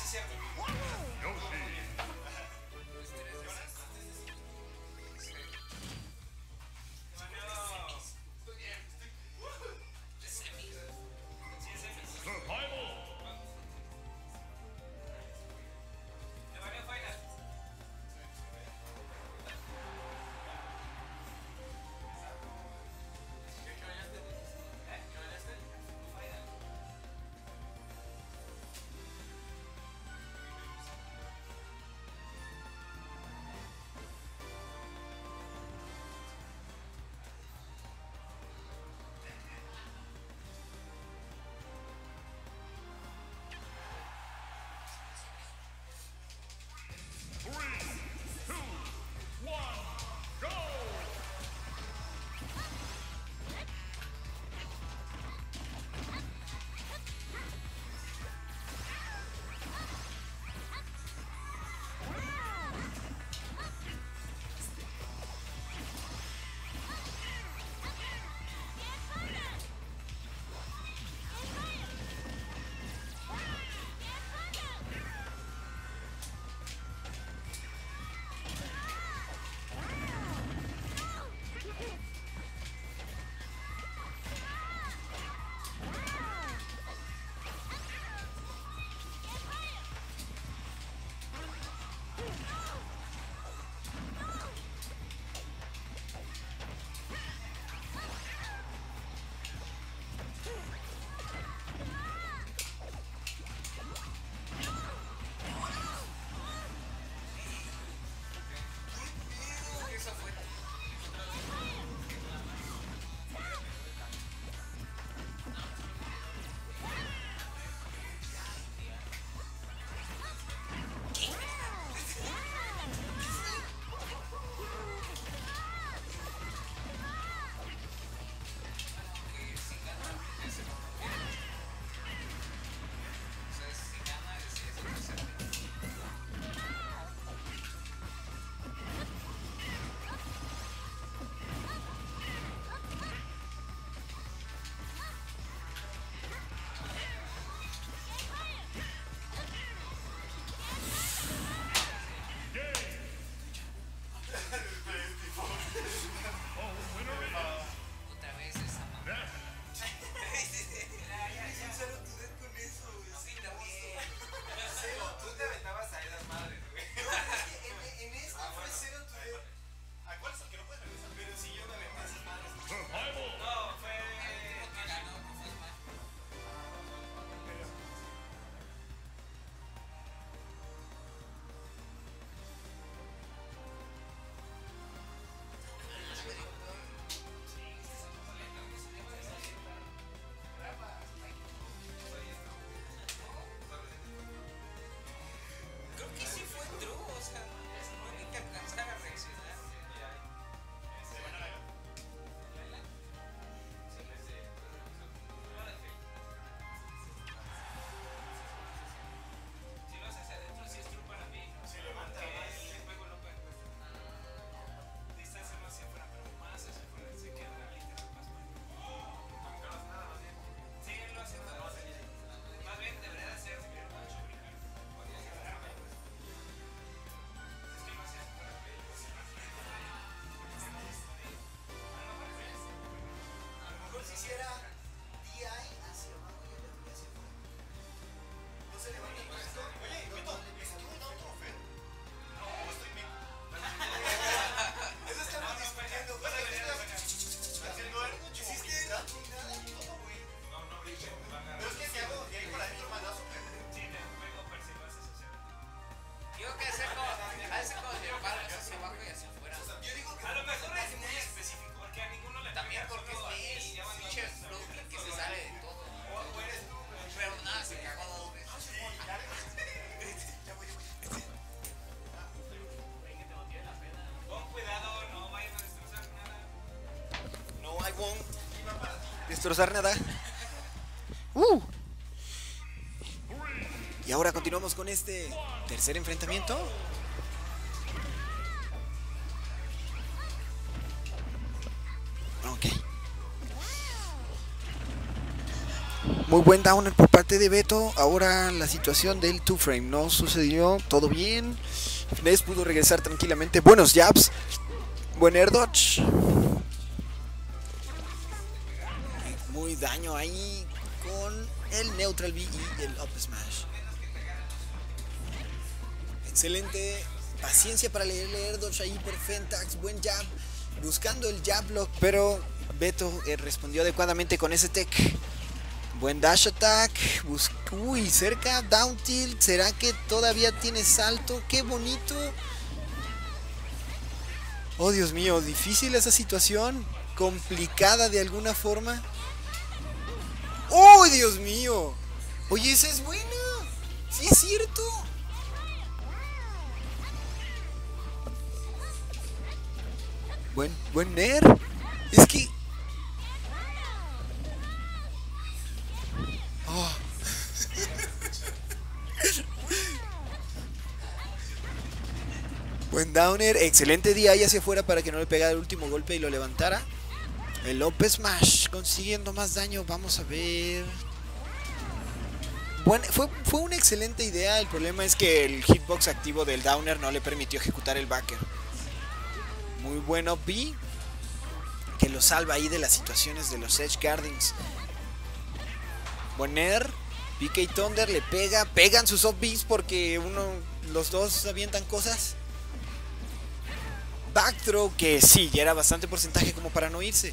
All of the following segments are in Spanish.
cierto. Yoshi. Si hiciera DI hacia abajo y el hacia afuera. No se levanta el puesto. Oye, Beto, ¿estuvo en otro Fed? No, estoy bien. Eso estamos discutiendo. Haciendo algo, ¿Hiciste nada y todo, güey? No, dije. Pero es que si hago de ahí para adentro, manazo, Sí, me juego perseguir asociado. Digo que hace como de palo hacia abajo y hacia afuera. Yo digo que A lo mejor es muy específico, porque a ninguno le También pega, porque solo a mí, es y ya van pinche dos. floating que se sale de todo. o eres tú, güey. Pero nada, se cagó dos veces. Ya voy. Con cuidado, no vayan a destrozar nada. No, I won't destrozar nada. Y ahora continuamos con este tercer enfrentamiento. Ok. Muy buen downer por parte de Beto. Ahora la situación del 2-frame no sucedió. Todo bien. Ness pudo regresar tranquilamente. Buenos jabs. Buen air dodge. Muy daño ahí con el neutral B y el up smash. Excelente paciencia para leer el air dodge ahí por Fentax. Buen jab. Buscando el jab block, pero Beto respondió adecuadamente con ese tech. Buen dash attack. Uy, cerca. Down tilt. ¿Será que todavía tiene salto? ¡Qué bonito! Oh, Dios mío. Difícil esa situación. Complicada de alguna forma. ¡Oh, Dios mío! Oye, esa es buena. Sí, es cierto. Buen Ner. Es que... Oh. Buen downer, excelente día ahí hacia afuera para que no le pegara el último golpe y lo levantara. El up smash consiguiendo más daño, vamos a ver. Bueno, fue una excelente idea, el problema es que el hitbox activo del downer no le permitió ejecutar el backer. Muy bueno B, que lo salva ahí de las situaciones de los edge guardings. Buen air, PK Thunder le pegan sus up Bs porque los dos avientan cosas. Back throw, que sí, ya era bastante porcentaje como para no irse.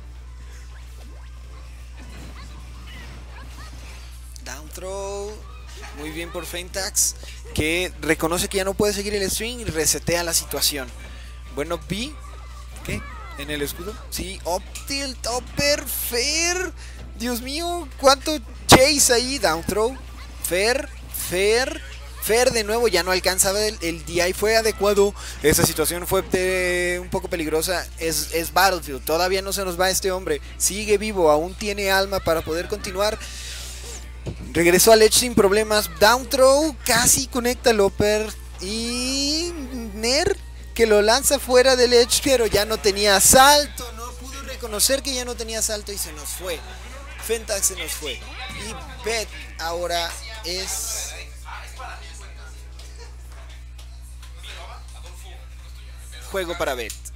Down throw, muy bien por Fentax, que reconoce que ya no puede seguir el string y resetea la situación. Bueno, B, ¿qué? ¿En el escudo? Sí, up tilt, upper, fair. Dios mío, cuánto chase ahí, down throw, fair de nuevo, ya no alcanzaba el DI, fue adecuado. Esa situación fue un poco peligrosa. Es Battlefield, todavía no se nos va este hombre, sigue vivo, aún tiene alma para poder continuar. Regresó al edge sin problemas, down throw, casi conecta el upper y Ner que lo lanza fuera del edge, pero ya no tenía salto, no pudo reconocer que ya no tenía salto y se nos fue. Fentax se nos fue. Y Bet ahora es... juego para Bet.